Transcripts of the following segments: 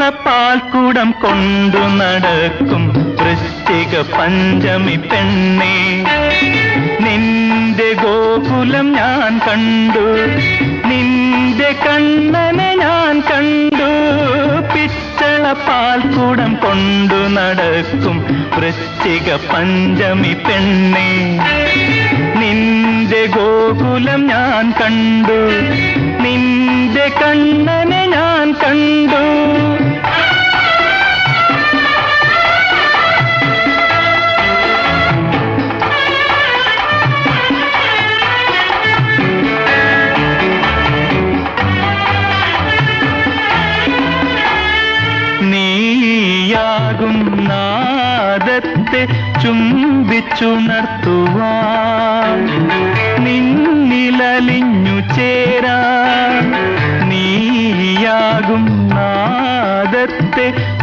പാൽക്കൂടം കൊണ്ടു നടക്കും വൃശ്ചിക പഞ്ചമി പെണ്ണേ, നിന്റെ ഗോകുലം ഞാൻ കണ്ടു, നിന്റെ കണ്ണനെ ഞാൻ കണ്ടു. പിച്ചള പാൽക്കൂടം കൊണ്ടു നടക്കും വൃശ്ചിക പഞ്ചമി പെണ്ണേ, നിന്റെ ഗോകുലം ഞാൻ കണ്ടു, നിന്റെ കണ്ണനെ ഞാൻ കണ്ടു. നീയാകും നാദത്തെ ചുംബിച്ചുണർത്തുവാൻ, നിന്നിലലിഞ്ഞു ചേരാൻ. നീയാകും നാദത്തെ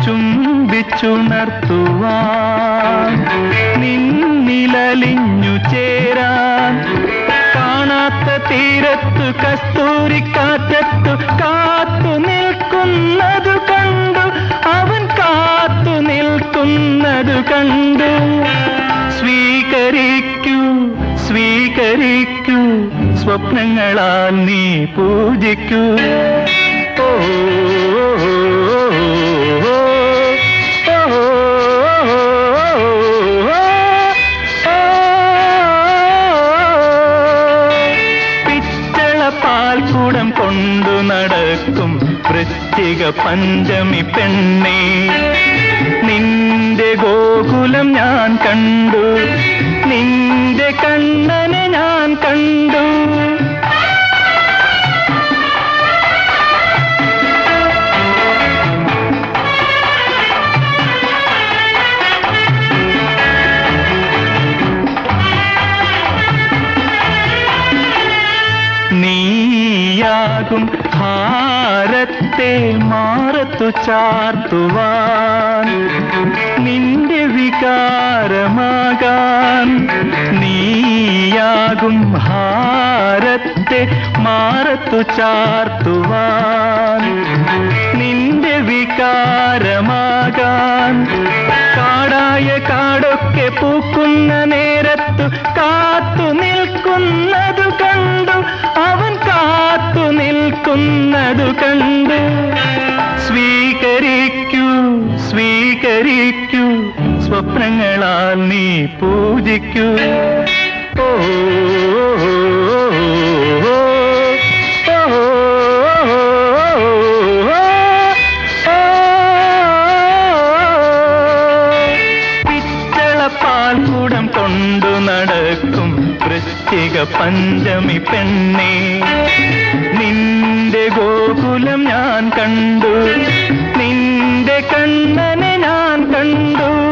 ചുംബിച്ചുണർത്തുവാൻ, നിന്നിലലിഞ്ഞു ചേരാൻ. കാണാത്ത തീരത്തു കസ്തൂരിക്കാറ്റത്തു കാത്തു നിൽക്കുന്നതു കണ്ടു, അവൻ കാത്തു നിൽക്കുന്നതു കണ്ടു. സ്വീകരിക്കൂ സ്വീകരിക്കൂ, സ്വപ്നങ്ങളാൽ നീ പൂജിക്കൂ. ഓ പാൽക്കൂടം കൊണ്ടു നടക്കും വൃശ്ചിക പഞ്ചമി പെണ്ണേ, നിന്റെ ഗോകുലം ഞാൻ കണ്ടു, നിന്റെ കണ്ണനെ ഞാൻ കണ്ടു. നീയാകും ഹാരത്തെ മാറത്തു ചാർത്തുവാൻ, നിന്റെ വികാരമാകാൻ. നീയാകും ഹാരത്തെ മാറത്തു ചാർത്തുവാൻ, നിന്റെ വികാരമാകാൻ. കാടായ കാടൊക്കെ പൂക്കുന്ന നേരത്തു കാത്തു നിൽക്കുന്നതു കണ്ടു, അവൻ കാത്തു നിൽക്കുന്നതു കണ്ടു. സ്വീകരിക്കൂ സ്വീകരിക്കൂ, സ്വപ്നങ്ങളാൽ നീ പൂജിക്കൂ. ഓ പാൽക്കൂടം കൊണ്ടു നടക്കും വൃശ്ചിക പഞ്ചമി പെണ്ണേ, നിന്റെ ഗോകുലം ഞാൻ കണ്ടു, നിന്റെ കണ്ണനെ ഞാൻ കണ്ടു.